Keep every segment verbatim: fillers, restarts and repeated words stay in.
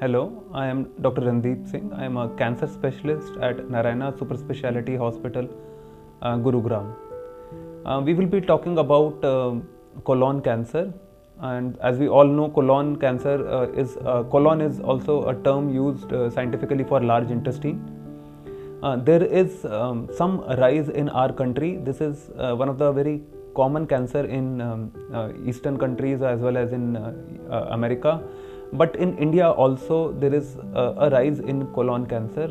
Hello, I am Doctor Randeep Singh. I am a cancer specialist at Narayana Superspeciality Hospital, uh, Gurugram. Uh, we will be talking about uh, colon cancer, and as we all know, colon cancer uh, is uh, colon is also a term used uh, scientifically for large intestine. Uh, there is um, some rise in our country. This is uh, one of the very common cancer in um, uh, eastern countries as well as in uh, uh, America. But in India also there is uh, a rise in colon cancer,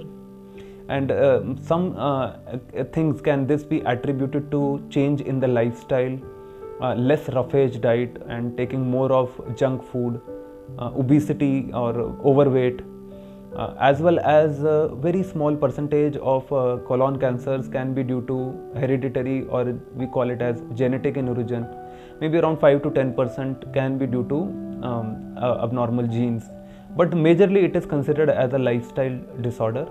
and uh, some uh, things can this be attributed to change in the lifestyle, uh, less roughage diet and taking more of junk food, uh, obesity or overweight, uh, as well as a very small percentage of uh, colon cancers can be due to hereditary, or we call it as genetic in origin. Maybe around five to ten percent can be due to um, uh, abnormal genes, but majorly it is considered as a lifestyle disorder.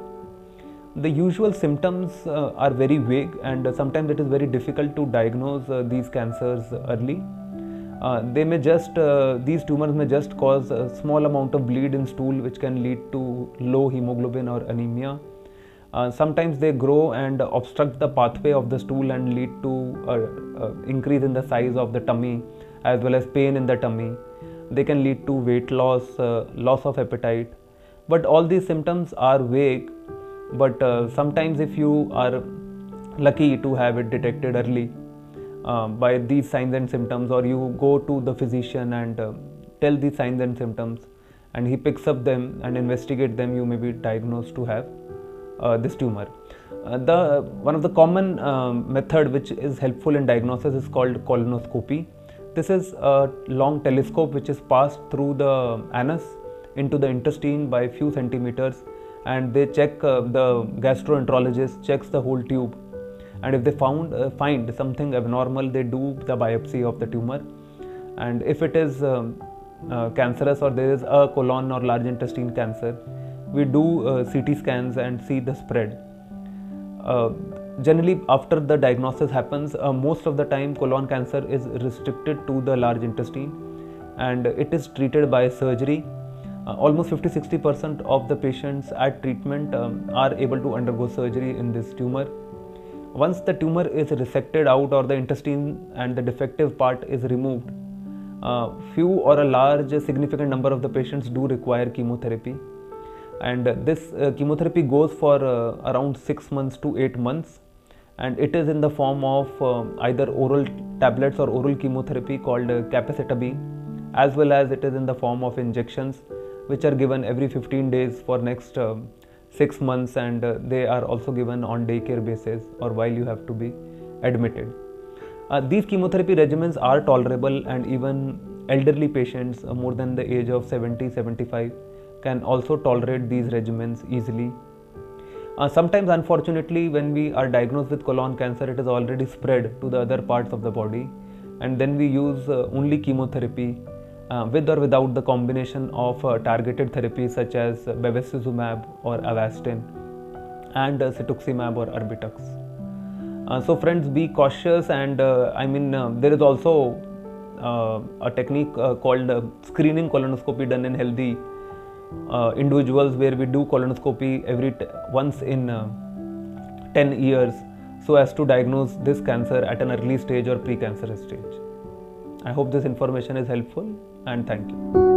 The usual symptoms uh, are very vague, and uh, sometimes it is very difficult to diagnose uh, these cancers early. Uh, they may just uh, these tumors may just cause a small amount of bleed in stool, which can lead to low hemoglobin or anemia. Uh, sometimes they grow and obstruct the pathway of the stool and lead to uh, uh, increase in the size of the tummy as well as pain in the tummy. They can lead to weight loss, uh, loss of appetite. But all these symptoms are vague. But uh, sometimes if you are lucky to have it detected early uh, by these signs and symptoms, or you go to the physician and uh, tell these signs and symptoms, and he picks up them and investigate them, you may be diagnosed to have Uh, this tumor. Uh, the one of the common um, method which is helpful in diagnosis is called colonoscopy. This is a long telescope which is passed through the anus into the intestine by few centimeters, and they check uh, the gastroenterologist checks the whole tube, and if they found uh, find something abnormal, they do the biopsy of the tumor, and if it is um, uh, cancerous or there is a colon or large intestine cancer, we do uh, C T scans and see the spread. Uh, generally, after the diagnosis happens, uh, most of the time colon cancer is restricted to the large intestine, and it is treated by surgery. Uh, almost fifty to sixty percent of the patients at treatment um, are able to undergo surgery in this tumor. Once the tumor is resected out, or the intestine and the defective part is removed, uh, few or a large significant number of the patients do require chemotherapy. And this uh, chemotherapy goes for uh, around six months to eight months, and it is in the form of uh, either oral tablets or oral chemotherapy called uh, capecitabine, as well as it is in the form of injections which are given every fifteen days for next uh, six months, and uh, they are also given on daycare basis or while you have to be admitted. Uh, these chemotherapy regimens are tolerable, and even elderly patients uh, more than the age of seventy to seventy-five can also tolerate these regimens easily. Uh, sometimes, unfortunately, when we are diagnosed with colon cancer, it is already spread to the other parts of the body, and then we use uh, only chemotherapy uh, with or without the combination of uh, targeted therapies such as bevacizumab or Avastin and uh, cetuximab or Erbitux. Uh, so friends, be cautious, and uh, I mean uh, there is also uh, a technique uh, called uh, screening colonoscopy done in healthy Uh, individuals, where we do colonoscopy every t- once in uh, ten years, so as to diagnose this cancer at an early stage or precancerous stage. I hope this information is helpful, and thank you.